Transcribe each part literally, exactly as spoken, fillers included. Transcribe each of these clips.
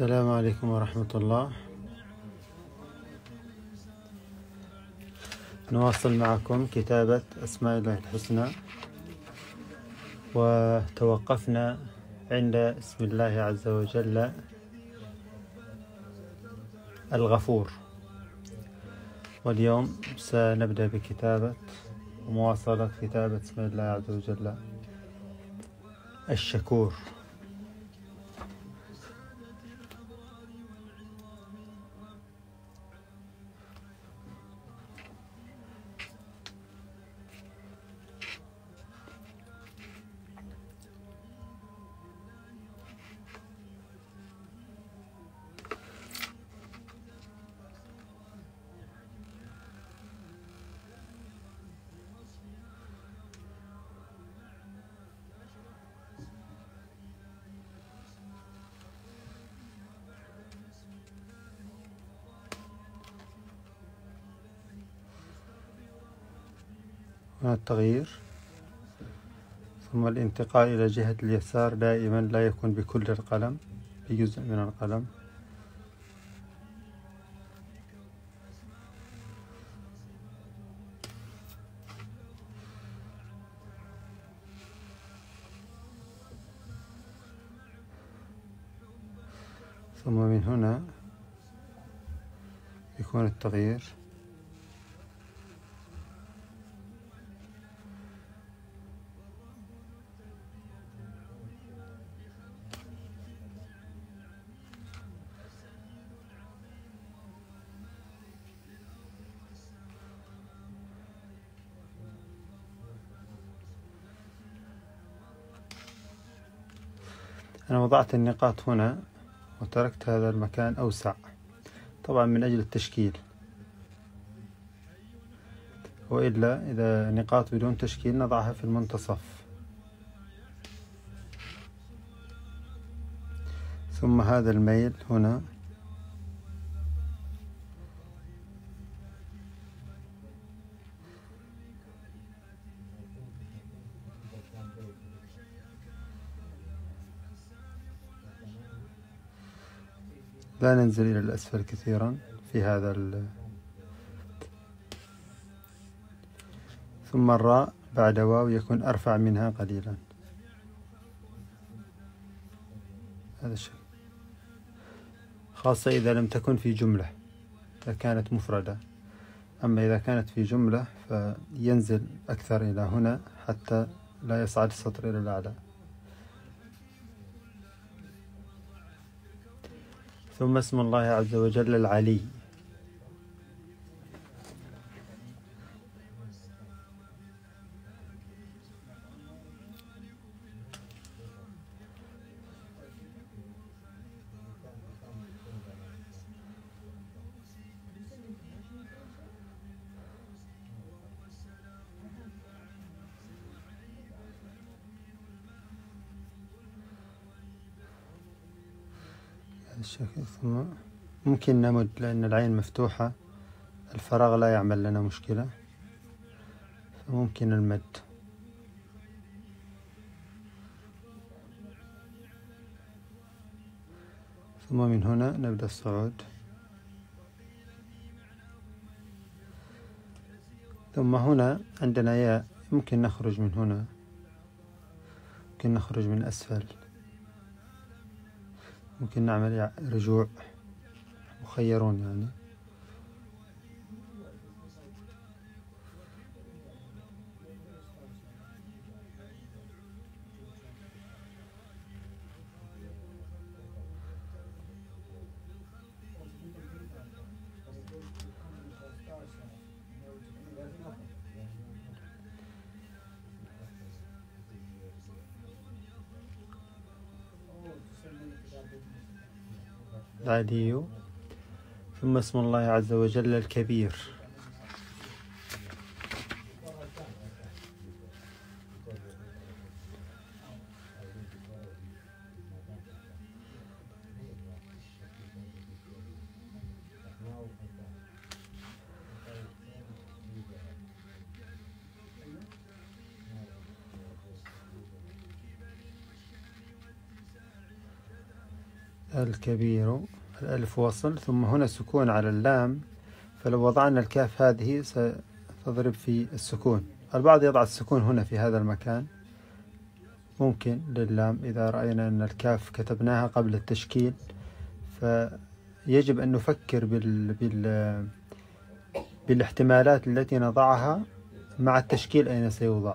السلام عليكم ورحمة الله. نواصل معكم كتابة أسماء الله الحسنى، وتوقفنا عند اسم الله عز وجل الغفور، واليوم سنبدأ بكتابة ومواصلة كتابة اسم الله عز وجل الشكور. هنا التغيير، ثم الانتقال إلى جهة اليسار دائما لا يكون بكل القلم، بجزء من القلم. ثم من هنا يكون التغيير. أنا وضعت النقاط هنا وتركت هذا المكان أوسع، طبعا من أجل التشكيل، وإلا إذا نقاط بدون تشكيل نضعها في المنتصف. ثم هذا الميل هنا، لا ننزل إلى الأسفل كثيرا في هذا ال... ثم الراء بعد واو يكون أرفع منها قليلا، هذا الشيء، خاصة إذا لم تكن في جملة، إذا كانت مفردة. أما إذا كانت في جملة فينزل أكثر إلى هنا حتى لا يصعد السطر إلى الأعلى. ثم اسم الله عز وجل العلي، الشكل. ثم ممكن نمد لأن العين مفتوحة، الفراغ لا يعمل لنا مشكلة، فممكن المد. ثم من هنا نبدأ الصعود. ثم هنا عندنا ياء، يمكن نخرج من هنا، ممكن نخرج من أسفل، ممكن نعمل رجوع، مخيرون يعني. العلي. ثم اسم الله عز وجل الكبير، الكبير، الألف وصل، ثم هنا سكون على اللام، فلو وضعنا الكاف هذه ستضرب في السكون. البعض يضع السكون هنا في هذا المكان، ممكن للام إذا رأينا أن الكاف كتبناها قبل التشكيل، فيجب أن نفكر بال... بال... بالاحتمالات التي نضعها مع التشكيل أين سيوضع،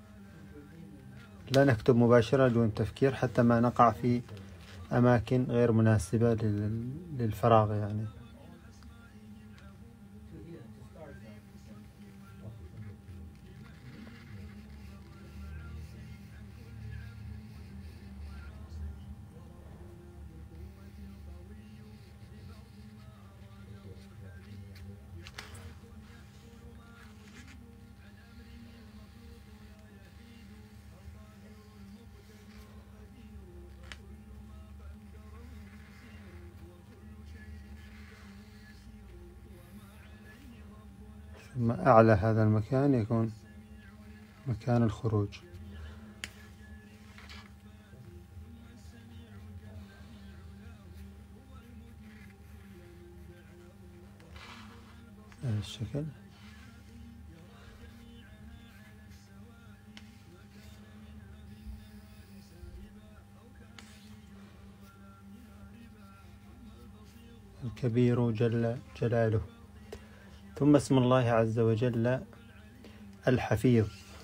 لا نكتب مباشرة دون تفكير حتى ما نقع في أماكن غير مناسبة لل... للفراغ يعني. ثم أعلى هذا المكان يكون مكان الخروج. بهذا الشكل. الكبير جل جلاله. ثم اسم الله عز وجل الحفيظ.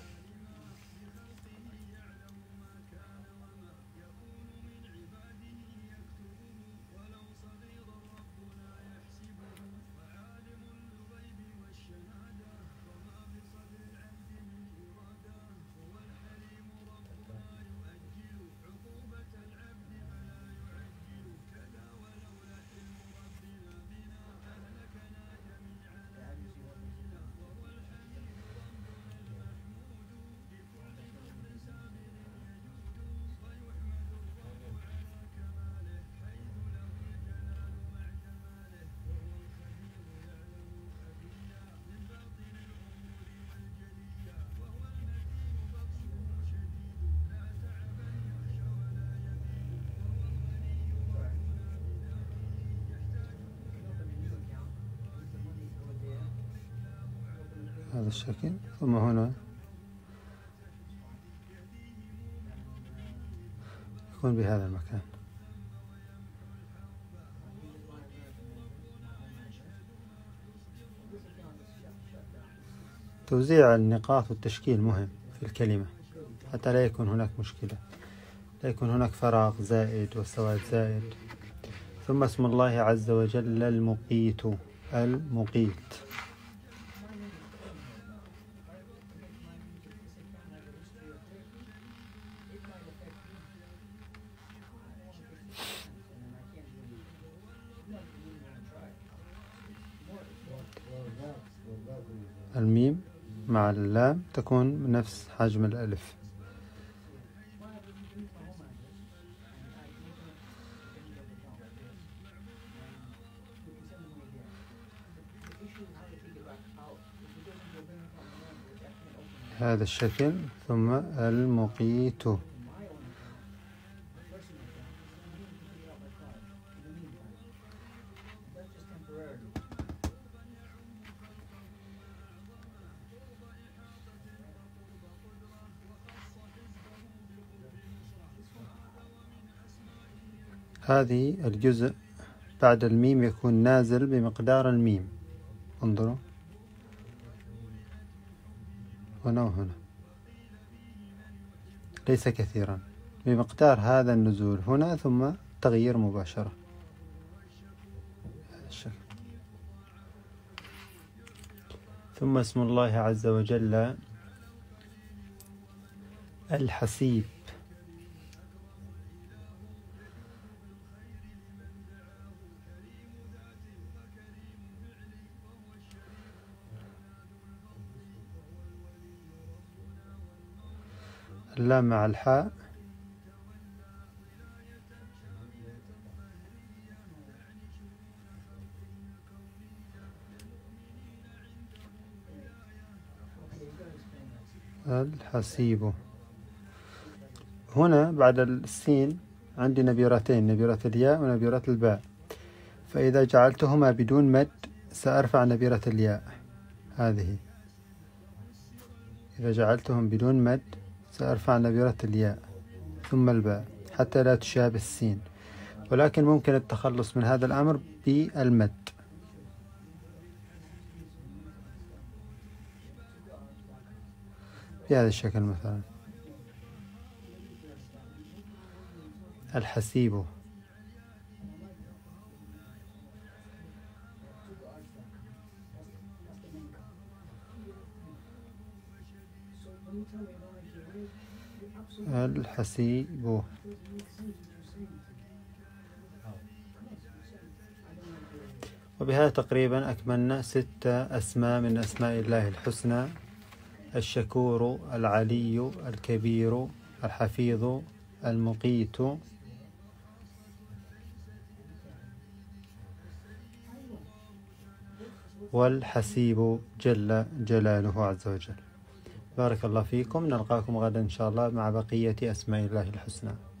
هذا الشكل. ثم هنا يكون بهذا المكان. توزيع النقاط والتشكيل مهم في الكلمة حتى لا يكون هناك مشكلة، لا يكون هناك فراغ زائد وسواد زائد. ثم اسم الله عز وجل المقيت. المقيت. الميم مع اللام تكون بنفس حجم الألف. هذا الشكل. ثم المقيت. هذه الجزء بعد الميم يكون نازل بمقدار الميم. انظروا هنا وهنا، ليس كثيرا، بمقدار هذا النزول هنا ثم تغيير مباشرة. هذا الشكل. ثم اسم الله عز وجل الحسيب. اللام مع الحاء. الحسيب. هنا بعد السين عندي نبيرتين، نبيرة الياء ونبيرة الباء، فإذا جعلتهما بدون مد سأرفع نبيرة الياء هذه، إذا جعلتهم بدون مد سأرفع نبيرة الياء ثم الباء حتى لا تشابه السين، ولكن ممكن التخلص من هذا الأمر بالمد. بهذا الشكل مثلا الحسيب، الحسيب. وبهذا تقريبا أكملنا ستة أسماء من أسماء الله الحسنى: الشكور، العلي، الكبير، الحفيظ، المقيت، والحسيب جل جلاله عز وجل. بارك الله فيكم، نلقاكم غدا إن شاء الله مع بقية أسماء الله الحسنى.